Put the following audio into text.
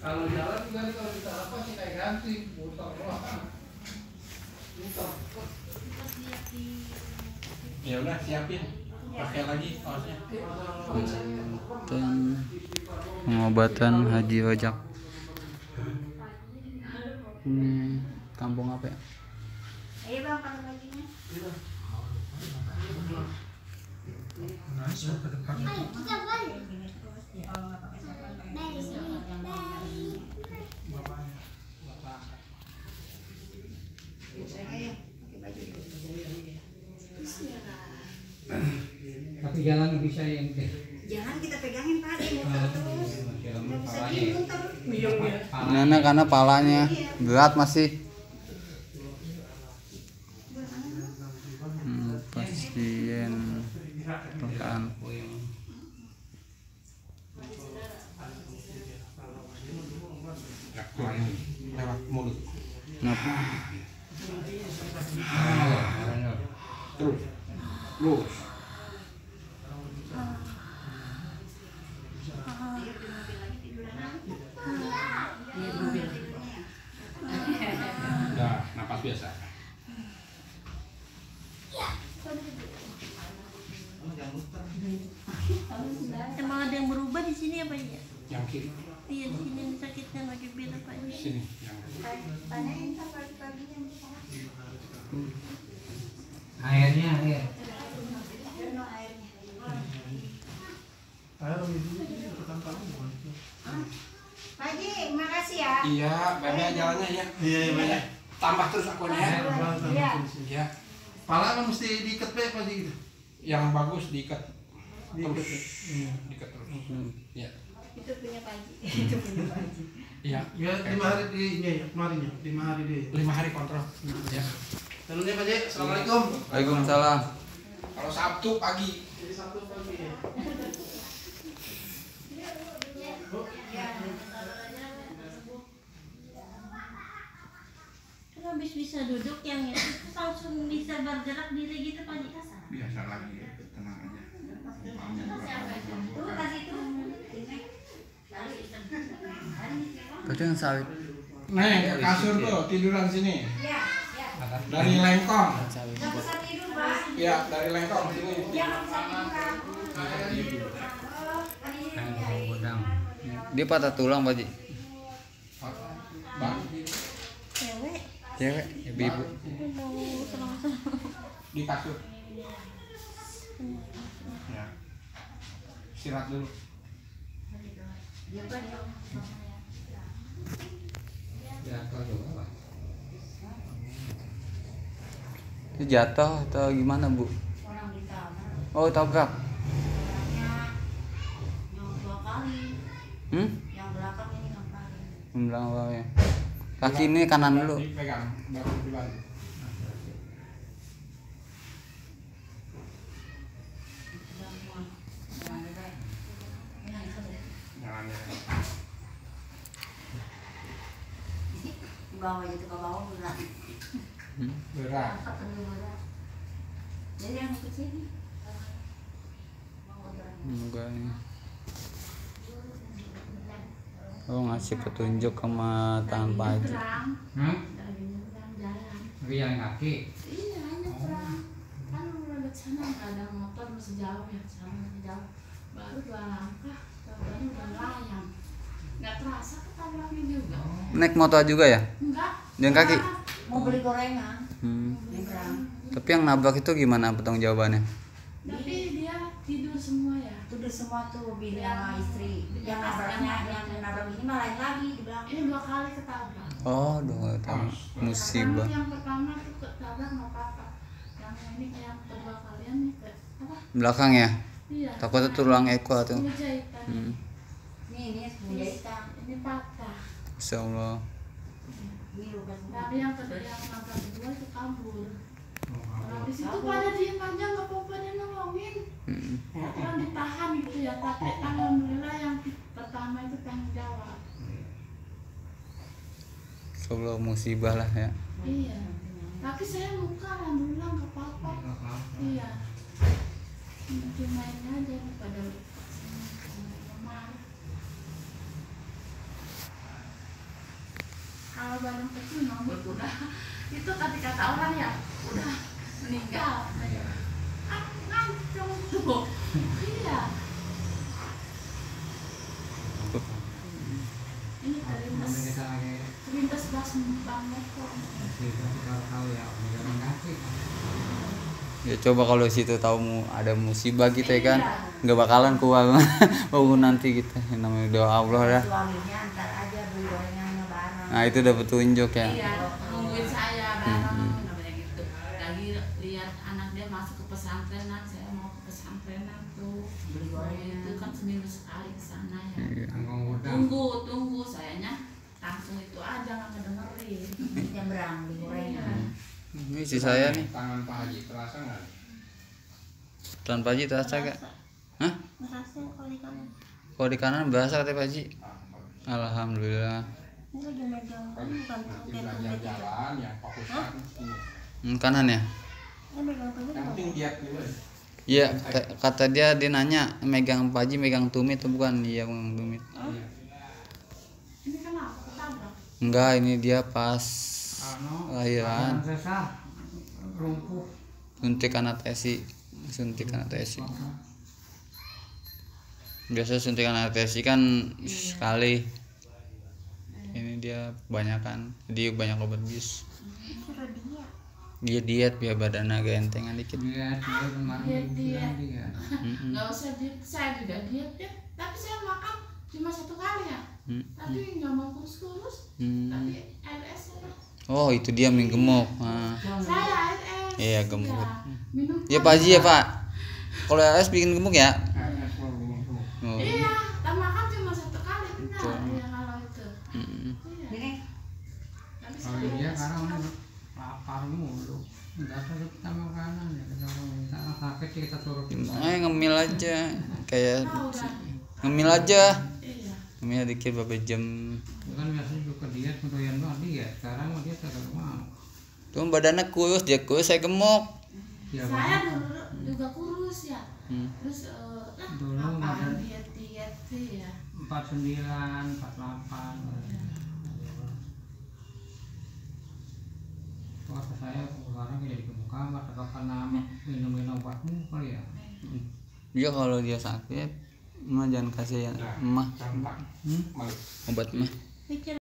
Kalau jalan juga nih, kalau kita apa sih kayak ganti muter doang. Muter. Ya udah siapin. Pakai lagi kaosnya. Pengobatan haji ojek. Kampung apa ya? Ayo bang, pakai bajunya. Masuk ke depan. Ayo kita balik. Kalau nggak pakai sarung, dari sini. Bapaknya. Bapak. Ayo pakai baju. Tapi jalan bisa yang Jangan kita pegangin Pak, muter terus. Nggak bisa dimuter. Nah, karena palanya berat masih. Pasien rekan. Lewat mulut. Kenapa? Terus. Lurus. Udah, napas biasa. Emang ada yang berubah di sini apa ya? Yang kiri. Iya, di sini yang sakitnya lagi bilang Pak. Sini yang Tanyain Pak pagi-paginya. airnya air. Penuh airnya. Pak Haji, makasih ya. Iya, banyak jalannya ya. Iya, banyak. Tambah terus akunya ya. Iya. Iya. Pala kan mesti diikat pe apa gitu. Yang bagus diikat Diikat terus. ya. Diikat terus. Iya. Itu punya Pak Haji. Itu punya Pak Haji. Iya. Ya 5 hari di ini ya, kemarin ya. 5 hari dia. 5 hari kontrol. Ya. Salunnya Pak J. Assalamualaikum. Waalaikumsalam. Kalau Sabtu pagi. Jadi Sabtu pagi ya. Kan habis bisa duduk yang itu langsung bisa bergerak diri gitu Pak Haji. Biasa lagi ya, tenang aja. Tuh kasih tuh. Itu yang sawit. Neng, ke kasur tuh, tiduran sini. Iya, iya. Dari lengkong. Sawit. Nggak bisa tidur Pak. Iya, dari lengkong sini. Dia nggak bisa tidur. Godang. Dia patah tulang, Pak Ji. Bang, Cewek Cewek, ibu-ibu. itu mau serang-serang. di kasur. Ya. Istirahat dulu. Jatuh juga Pak. Itu jatuh atau gimana, Bu? Orang ditabrak. Oh, tabrak. Orangnya yang 2 kali. Yang belakang ini ngapain? Bilang apa ya? Kaki ini kanan dulu. Dipegang, baru dibantu. Jalannya. Bawa itu ke bawah berat. Berat. Angkat dulu berat. Jadi yang ikut sini. Bawa berat. Enggak nih. Oh, ngasih petunjuk sama tangan Pak Haji. Tapi jalan kaki. Iya, nyebrang. Kan udah sana nggak ada motor masih jauh ya, sana masih jauh. Baru 2 langkah, tahunya udah melayang. Nggak terasa ketabraknya juga. Naik motor juga ya? Enggak. Jalan kaki? Mau beli gorengan. Hmm. Nyebrang. Tapi yang nabrak itu gimana pertanggung jawabannya? Tapi dia tidur semua ya. Itu udah semua tuh bini sama istri. Yang nabrak ini mah lain lagi di belakang. Ini 2 kali ketabrak. Oh, dua tahun. Musibah. Yang pertama tuh ketabrak nggak apa-apa. Yang ini yang kedua kalian nih ke apa? Belakang ya? Iya. Takutnya tulang ekor tuh. Sepuluh jahitan. Ini sepuluh jahitan. Ini patah. Insya Allah. Ini luka semua. Tapi yang kedua yang nabrak kedua itu kabur. Nah, di situ pada diem aja nggak apa-apa dia nolongin. Kan ditahan gitu ya. Tapi alhamdulillah yang pertama itu tanggung jawab. Insya Allah musibah lah ya. Iya. Tapi saya luka alhamdulillah nggak apa-apa. Iya. Cuma ini aja pada luka. Lemah. kalau badan kecil nyomot udah itu tadi kata orang ya udah meninggal. Ngancung tuh. Iya. Ini Namanya kita lagi terlintas bas banget kok. kita tahu ya jalan kaki. Ya coba kalau situ tahu ada musibah gitu ya kan, nggak bakalan kuat bangun nanti gitu. Namanya doa Allah ya. Suaminya antar aja beli gorengannya bareng. Nah itu udah petunjuk ya. Iya, nungguin saya bareng namanya gitu. Lagi lihat anak dia masuk ke pesantrenan, saya mau ke pesantrenan tuh. Beli gorengan. Itu kan seminggu sekali ke sana ya. Iya. Angkong udang. Tunggu sayanya langsung itu aja nggak ngedengerin. Nyebrang beli gorengan. Ini si saya nih, Tangan Pak Haji terasa nggak? Tuan Pak Haji terasa gak? Hah? Berasa kalau di kanan. Kalau di kanan berasa kata Pak Haji. Alhamdulillah. Ini lagi megang kan bukan kayak tumit itu. Jalan ya fokuskan. Kanan ya? Ini megang tumit Yang penting bukan? giat dulu. Iya, kata dia nanya megang Pak Haji megang tumit atau bukan? Iya megang tumit. Ini kenapa ketabrak? Enggak, ini dia pas lahiran Sesar lumpuh. suntik anestesi. Biasa suntik anestesi kan sekali. Ini dia kebanyakan, jadi banyak obat bius. Suruh dia. Dia diet biar badannya gentengan dikit. Dia kemarin Diet. dia. Nggak usah diet, saya juga diet ya. Tapi saya makan cuma 1 kali ya. Tapi nggak mau kurus-kurus. Tapi RS ya. Oh itu dia mie gemuk. Nah. Saya RS. Iya gemuk. Minum Ya Pak Haji ya Pak. Kalau RS bikin gemuk ya? Oh. Iya, tak makan cuma 1 kali benar Betul. ya kalau itu. Iya. Ini Tapi Kalau saya dia suka. sekarang lapar mulu. Enggak suruh kita makanan ya. Kita sakit kita suruh kita. Ngemil aja kayak Tahu kan? ngemil aja. Iya. Ngemil dikit beberapa jam. Kan biasanya juga diet doyan banget dia. Sekarang mah dia tidak mau. Tuh badannya kurus, dia kurus saya gemuk. Ya Saya dulu juga kurus ya. Terus Dulu apaan badan- diet sih ya. 49, 48. Kata saya sekarang jadi gemuk amat apa karena minum obatmu kali ya? Dia kalau dia sakit, mah jangan kasih yang emah obat mah. Pikir